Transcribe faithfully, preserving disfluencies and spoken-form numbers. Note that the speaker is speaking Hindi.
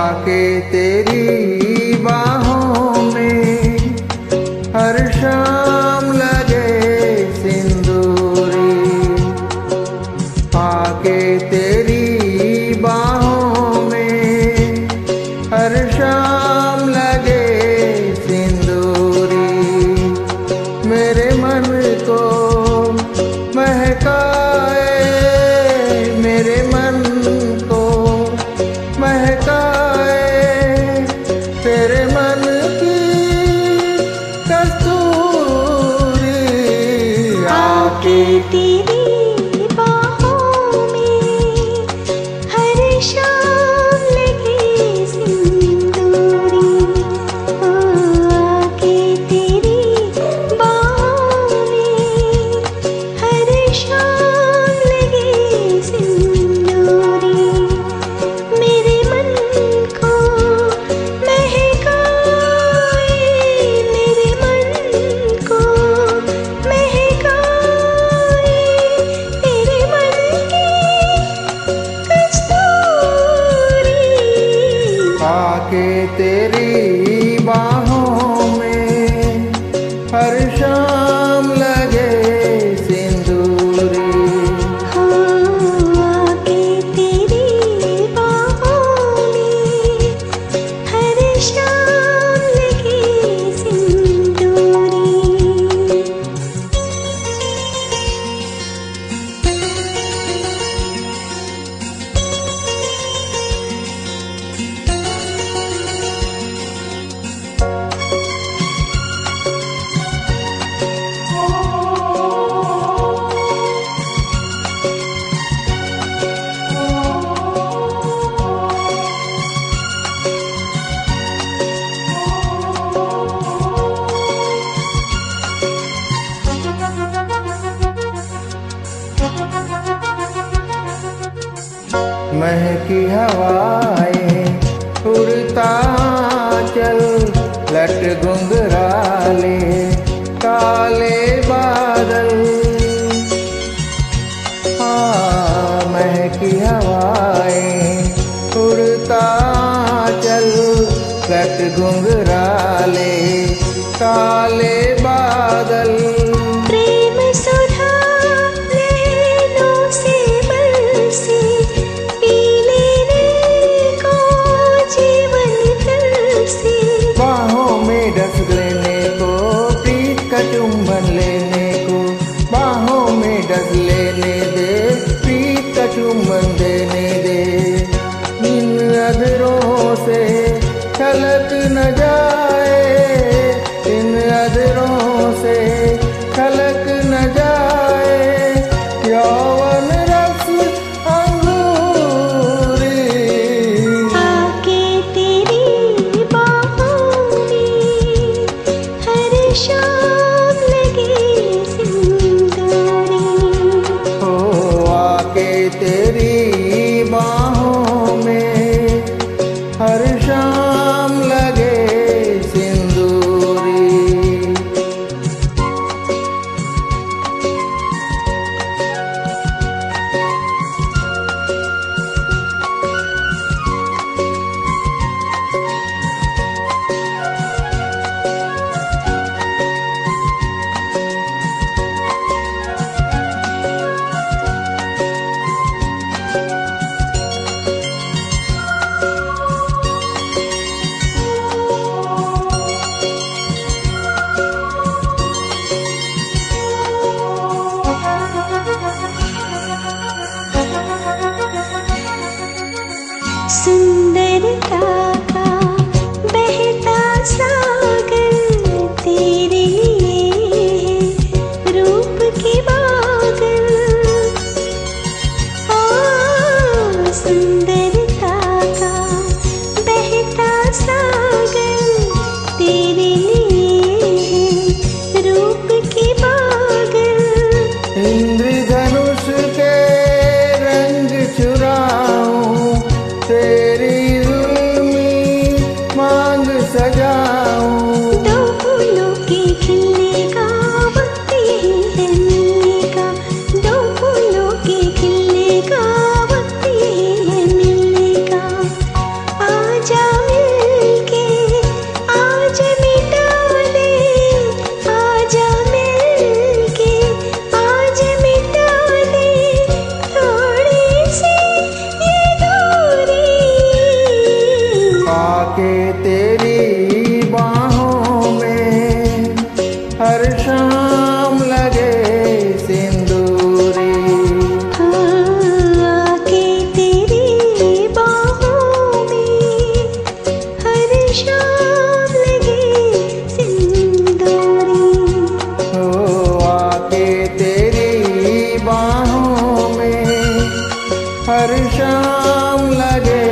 आके तेरी बाहों में हर शाम लगे सिंदूरी, आके तेरी बाहों में हर शाम लगे सिंदूरी, मेरे मन को महकाए, मेरे मन को महकाए, तेरे मन की कस्तूरी, आके तेरी बाहों में हर शाम लगे सिंदूरी, आके तेरी बाहों में हर शाम लगे सिंदूरी, मेरे मन को महकाए, मेरे मन को महकाए, तेरे मन की कस्तूरी, आके तेरी बाहों में हर शाम लगे सिंदूरी, आके तेरी बाहों में हर शाम लगे सिंदूरी। महकी हवाएं उड़ता चल, लट घुंघराले काले बादल, हाँ महकी हवाएं उड़ता चल, लट घुंघराले काले बादल, प्रेम सुधा नैनों से बरसे, पी लेने को जीवन तरसे, बाहों में डस लेने को, प्रीत का चुंबन लेने को, बाहों में डस लेने दे, प्रीत का चुंबन देने दे, इन अधरों से छलक न जाए, इन अधरों से छलक न जाए, यौवन रस अंगूरी, आके तेरी बाहों में हर शाम लगे सिंदूरी, हो आके तेरी बाहों में हर शाम लगे सिंदूरी। सुंदरता का बहता सागर तेरे लिए है, रूप के बागर, आ सुंदरता का बहता सागर तेरे लिए है, रूप के बागर, इंद्रधनुष के रंग चुराऊं, तेरी जुल्मी मांग सजाऊं, हर शाम लगे